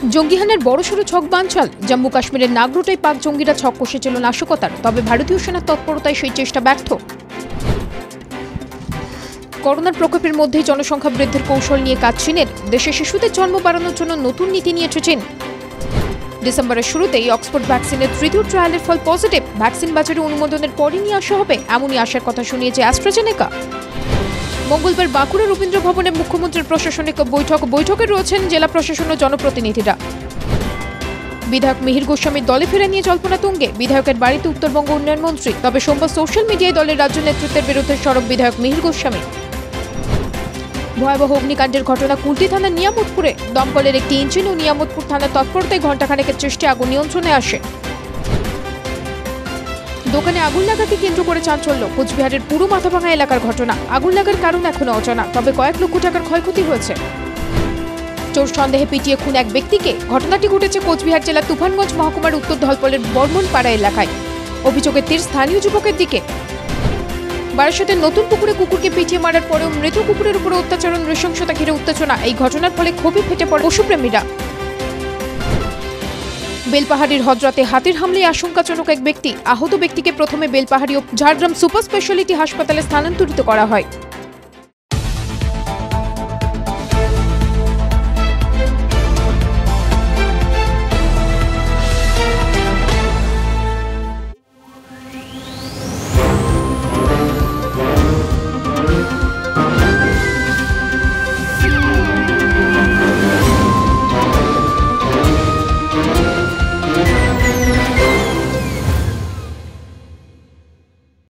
জঙ্গিহানার বড়সড় ছক বানচাল। জম্মু কাশ্মীরের নাগরোটায় পাক জঙ্গিরা ছক কষেছিল নাশকতার, তবে ভারতীয় সেনার তৎপরতায় সেই চেষ্টা ব্যর্থ। করোনার প্রকোপের মধ্যেই জনসংখ্যা বৃদ্ধির কৌশল নিয়ে কাজ চীনের। দেশে শিশুদের জন্ম বাড়ানোর জন্য নতুন নীতি নিয়েছে চীন। ডিসেম্বরের শুরুতেই অক্সফোর্ড ভ্যাকসিনের তৃতীয় ট্রায়ালের ফল পজিটিভ। ভ্যাকসিন বাজারে অনুমোদনের পরই নিয়ে আসা হবে, এমনই আশার কথা শুনিয়েছে অ্যাস্ট্রাজেনেকা। মঙ্গলবার বাঁকুড়া রবীন্দ্র ভবনে মুখ্যমন্ত্রীর প্রশাসনিক বৈঠকে রয়েছেন জেলা প্রশাসন ও জনপ্রতিনিধিরা। বিধায়ক মিহির গোস্বামীর দলে ফেরা নিয়ে জল্পনা তুঙ্গে। বিধায়কের বাড়িতে উত্তরবঙ্গ উন্নয়ন মন্ত্রী, তবে সোমবার সোশ্যাল মিডিয়ায় দলের রাজ্য নেতৃত্বের বিরুদ্ধে সরব বিধায়ক মিহির গোস্বামী। ভয়াবহ অগ্নিকাণ্ডের ঘটনা কুলটি থানার নিয়ামতপুরে। দমকলের একটি ইঞ্জিন ও নিয়ামতপুর থানার তৎপরতায় ঘণ্টাখানেকের চেষ্টায় আগুন নিয়ন্ত্রণে আসে। দোকানে আগুন লাগাকে কেন্দ্র করে চাঞ্চল্য। কোচবিহারের পুরো মাথাভাঙা এলাকার ঘটনা। আগুন লাগার কারণ এখনো অজানা, তবে কয়েক লক্ষ টাকার ক্ষয়ক্ষতি হয়েছে। চোর সন্দেহে পিটিয়ে খুন এক ব্যক্তিকে। ঘটনাটি ঘটেছে কোচবিহার জেলার তুফানগঞ্জ মহকুমার উত্তর ধলপলের বর্মনপাড়া এলাকায়। অভিযোগের তীর স্থানীয় যুবকের দিকে। বারাসাতের নতুন পুকুরে কুকুরকে পিটিয়ে মারার পরেও মৃত কুকুরের উপরে অত্যাচার ও নৃশংসতা ঘিরে উত্তেজনা। এই ঘটনার ফলে ক্ষোভে ফেটে পড়ে পশুপ্রেমীরা। বেলপাহাড়ির হজরতে হাতির হামলায় আশঙ্কাজনক এক ব্যক্তি। আহত ব্যক্তিকে প্রথমে বেলপাহাড়ি ও ঝাড়গ্রাম সুপার স্পেশালিটি হাসপাতালে স্থানান্তরিত করা হয়।